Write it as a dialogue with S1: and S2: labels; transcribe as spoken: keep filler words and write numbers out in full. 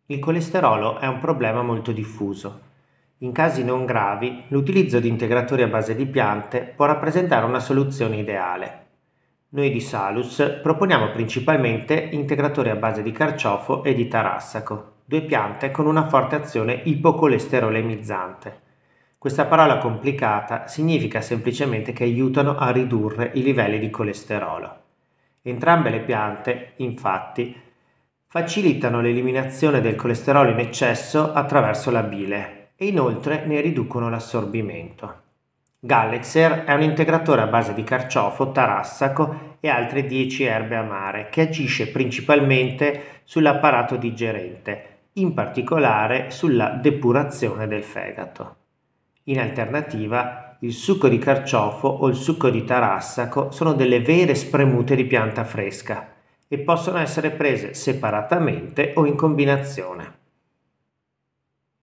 S1: Il colesterolo è un problema molto diffuso. In casi non gravi, l'utilizzo di integratori a base di piante può rappresentare una soluzione ideale. Noi di Salus proponiamo principalmente integratori a base di carciofo e di tarassaco, due piante con una forte azione ipocolesterolemizzante. Questa parola complicata significa semplicemente che aiutano a ridurre i livelli di colesterolo. Entrambe le piante, infatti, facilitano l'eliminazione del colesterolo in eccesso attraverso la bile e inoltre ne riducono l'assorbimento. Gallexer è un integratore a base di carciofo, tarassaco e altre dieci erbe amare che agisce principalmente sull'apparato digerente, in particolare sulla depurazione del fegato. In alternativa, il succo di carciofo o il succo di tarassaco sono delle vere spremute di pianta fresca e possono essere prese separatamente o in combinazione.